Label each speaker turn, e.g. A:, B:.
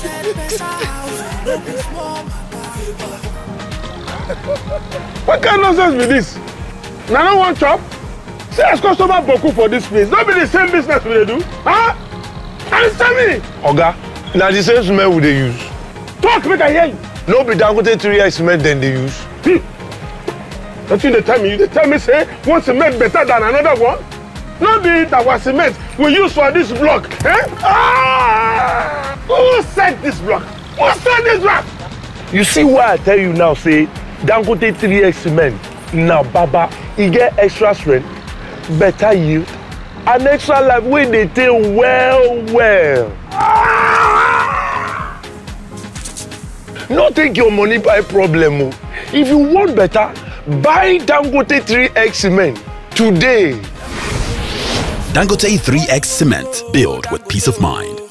A: What kind of nonsense be this? Now no one chop? Say as customer boku for this place. Not be the same business we do. Huh? Answer me!
B: Oga, now the same cement we they use.
A: Talk, make I hear you.
B: No be Dangote 3X cement then they use.
A: Don't you tell me? You tell me say one cement better than another one? Not be that was cement we use for this block. Eh? Ah! Who set this block? Who set this block?
B: You see why I tell you now, say Dangote 3X cement. Now, Baba, he get extra strength, better yield, and extra life wey they take well.
A: Ah!
B: No take your money buy problem. If you want better, buy Dangote 3X cement today.
C: Dangote 3X cement, built with peace of mind.